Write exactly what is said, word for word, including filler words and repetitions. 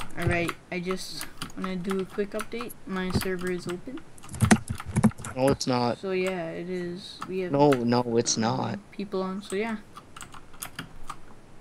Alright, I just want to do a quick update. My server is open. No, it's not. So yeah, it is. We have No, no, it's um, not. people on. So yeah,